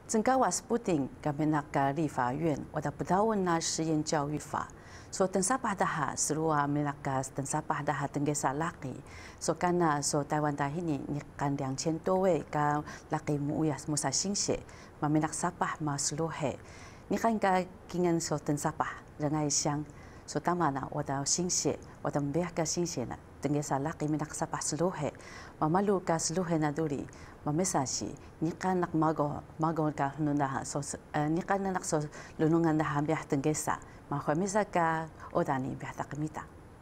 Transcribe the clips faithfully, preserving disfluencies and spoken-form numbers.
增加瓦斯布丁，咱们那个立法院，我的不到问那实验教育法，说等啥巴的哈，是如啊，们那个等啥巴的哈，等个啥拉给，说干那说台湾大一年，你干两千多位个拉给木呀，木啥新血，嘛们那啥巴嘛是罗黑，你看个今年说等啥巴，人爱乡，说当嘛呢，我的新血，我的没个新血呢。Tengah salah kami nak sapah seluhe, mamalu ka seluhe na duri, mamesasi, ni kan nak mago mago ka hunundah so ni kan nak so lunungan dah biah tengah sa, mahkamisa ka odani biah tak mita.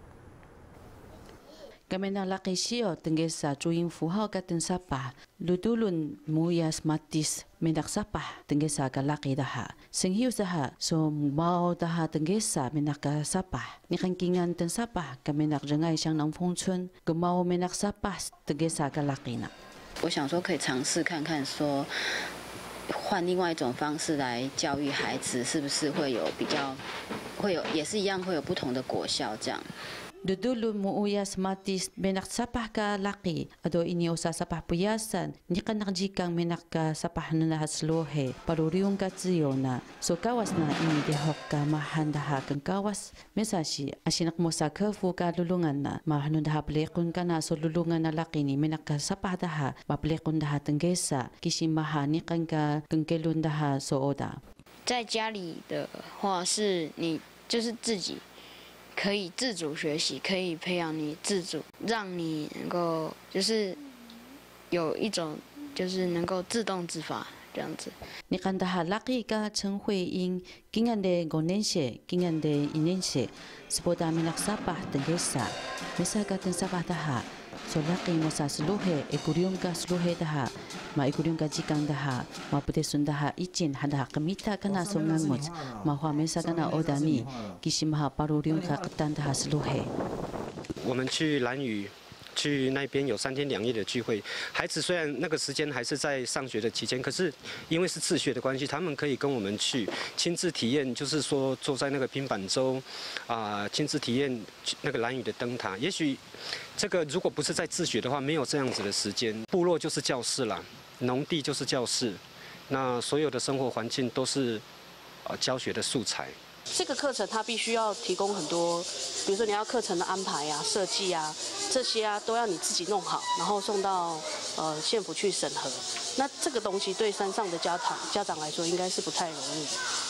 Kami nak laki sio tengah sa juin fuhau ka tengah sapah, ludulun muyas matis mendak sapah tengah sa ka laki dah. Senghiu saha so mau dah tengah sa mendak ka sapah. Ni kan kingan tengah sapah kami nak rengai sang nang phong chun, gemau mendak sapah tengah sa ka laki na. 我想说可以尝试看看说。 换另外一种方式来教育孩子，是不是会有比较，会有也是一样会有不同的果效这样。 Dudulu muuyas matis menak sapah ka laki ado ini usa sapah puyasan ni kan nakjikang menak ka sapah na haslohe paruriung ka ziyona so kawas na ini dehok ka mahandaha kang kawas mesashi asinak mo sa kafu ka lulungan na mahanundaha plekun ka na so lulungan na laki ni menak ka sapah daha maplekun daha tenggesa kisimaha ni kan ka kengkelun daha so oda 在家里的话是你就是自己 可以自主学习，可以培养你自主，让你能够就是有一种就是能够自动自发这样子。 你看到哈，laki ka Chen Hui Ying， 今年的五年级，今年的一年级，是不达面nak sapah tenggesa， mesa ka ten sapah daha， so laki mo sa seluhe， ekurium ka seluhe daha， ma ekurium ka jikang daha， ma putesun daha icin hada kamita kana so ngamut， ma hua mesa kana odani， kisimaha parurium ka ketan daha seluhe。 我们去兰屿。 去那边有三天两夜的聚会，孩子虽然那个时间还是在上学的期间，可是因为是自学的关系，他们可以跟我们去亲自体验，就是说坐在那个平板舟，啊、呃，亲自体验那个兰屿的灯塔。也许这个如果不是在自学的话，没有这样子的时间。部落就是教室啦，农地就是教室，那所有的生活环境都是呃教学的素材。 这个课程它必须要提供很多，比如说你要课程的安排啊、设计啊，这些啊都要你自己弄好，然后送到呃县府去审核。那这个东西对山上的家长家长来说应该是不太容易。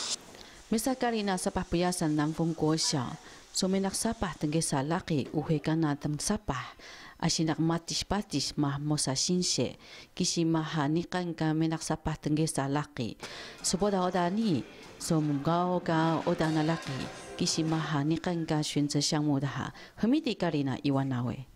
Misakali na sapah puyasan ng Fung Guo Xiao, so menak sapah tengge sa laki uhe kana tam sapah. Asinak matis-patis mah mosa sinse, kisi mahanikan ka menak sapah tengge sa laki. So boda oda ni, so mugao ka oda na laki, kisi mahanikan ka 选择项目的哈，和米迪咖喱呢，伊万那位。